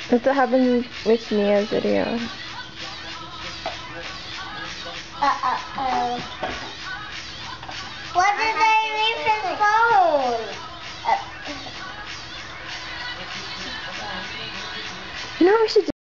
That's what happened with Mia's video. What did they leave his phone? You know what we should do?